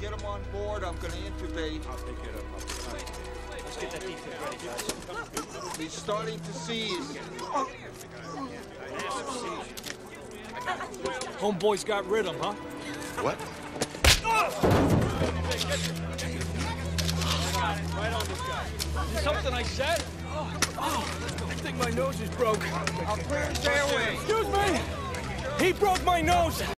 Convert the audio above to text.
get him on board. I'm gonna intubate. I'll take care of him. Let's get that defense ready, guys. He's starting to seize. Homeboys got rid of him, huh? What? Right on this guy. Something I said? I think my nose is broke. I'll clear his airway. Excuse me! He broke my nose!